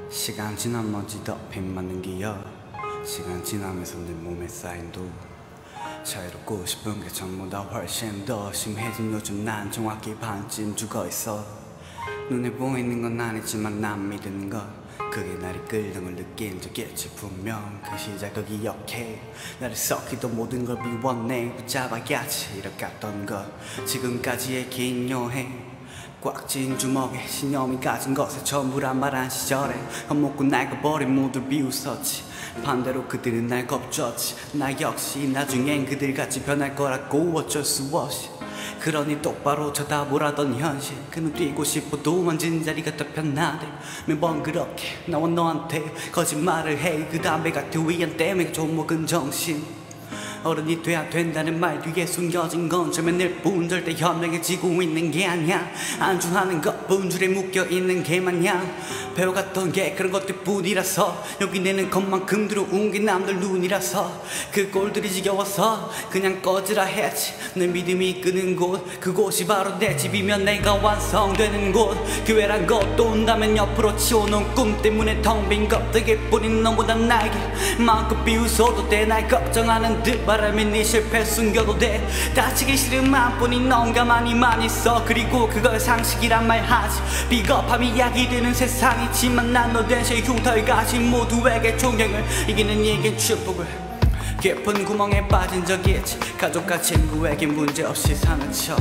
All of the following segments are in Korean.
시간 지난 먼지 덮인 맞는 기억, 시간 지나면서 내 몸에 쌓인 도 자유롭고 싶은 게 전부 다 훨씬 더 심해진 요즘 난 정확히 반쯤 죽어있어. 눈에 보이는 건 아니지만 난 믿는 것, 그게 나를 끌는 걸 느낀 적이지. 분명 그 시작을 기억해. 나를 썩히던 모든 걸 비워내 붙잡아야지 이렇게했던 것. 지금까지의 긴 여행, 꽉 찐 주먹에 신념이 가진 것에 전부란 말한 시절에 겁먹고 낡아버린 모두를 비웃었지. 반대로 그들은 날 겁줬지. 나 역시 나중엔 그들같이 변할 거라고 어쩔 수 없이. 그러니 똑바로 쳐다보라던 현실, 그는 뛰고 싶어도 만진 자리가 더 편하대. 매번 그렇게 나와 너한테 거짓말을 해. 그 담배 같은 위안 때문에 좀 먹은 정신. 어른이 돼야 된다는 말 뒤에 숨겨진 건 저면일 뿐, 절대 현명해지고 있는 게 아니야. 안주하는 것뿐 줄에 묶여있는 게 마냥 배워갔던 게 그런 것들 뿐이라서. 여기 내는 것만큼 들어온 게 남들 눈이라서 그 꼴들이 지겨워서 그냥 꺼지라 했지. 내 믿음이 끄는 곳, 그곳이 바로 내 집이면 내가 완성되는 곳. 교회란 것도 온다면 옆으로 치워놓은 꿈 때문에 텅 빈 껍데기 뿐인 너보다 나에게 마음껏 비웃어도 돼. 날 걱정하는 듯 바람에 네 실패 숨겨도 돼. 다치기 싫은 마음뿐인 넌 가만히만 있어. 그리고 그걸 상식이란 말 하지. 비겁함이 약이 되는 세상이지만 난 너 대신 흉터를 가진 모두에게 존경을, 이기는 이긴 축복을. 깊은 구멍에 빠진 적이 있지. 가족과 친구에게 문제없이 사는 척.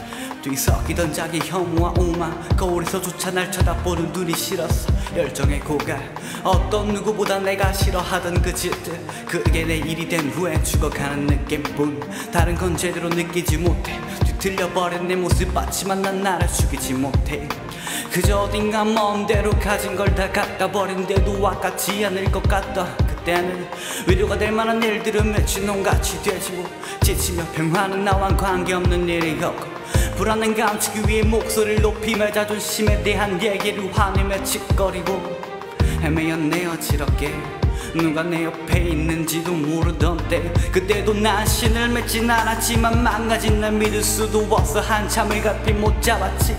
뒤섞이던 자기 혐오와 오만, 거울에서조차 날 쳐다보는 눈이 싫었어. 열정의 고갈, 어떤 누구보다 내가 싫어하던 그 짓들, 그게 내 일이 된 후엔 죽어가는 느낌뿐. 다른 건 제대로 느끼지 못해. 뒤틀려버린 내 모습 봤지만 난 나를 죽이지 못해. 그저 어딘가 먼 데로 가진 걸 다 갖다 버린데도 아깝지 않을 것 같다. 그때는 위로가 될 만한 일들은 메치놈같이 되지고, 지치며 평화는 나와 관계없는 일이었고, 불안한 감추기 위해 목소리를 높이며 자존심에 대한 얘기를 화내며 칫거리고 헤매었네 어지럽게. 누가 내 옆에 있는지도 모르던 때, 그때도 난 신을 맺진 않았지만 망가진 날 믿을 수도 없어. 한참을 갈피 못 잡았지.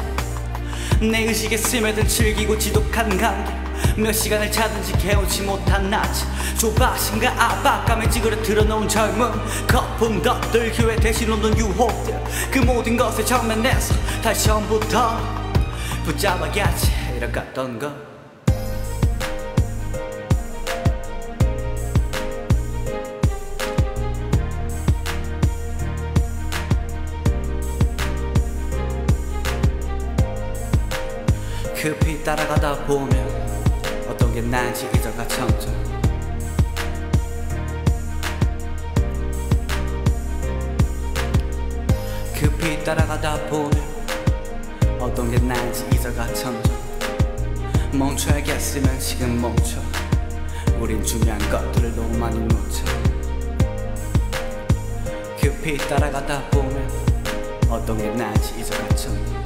내 의식에 스며든 즐기고 지독한 관계, 몇 시간을 자든지 개운치 못한 낮, 조바심과 압박감에 찌그러뜨려 놓은 젊음, 거품 덧들 교회 대신 오는 유혹들, 그 모든 것을 정면에서 다시 처음부터 붙잡아야지 이렇게했던 것. 급히 따라가다 보면 어떤 게 나인지 잊어가 점점. 급히 따라가다 보면 어떤 게 나인지 잊어가 점점. 멈춰야겠으면 지금 멈춰. 우린 중요한 것들을 너무 많이 놓쳐. 급히 따라가다 보면 어떤 게 나인지 잊어가 점점.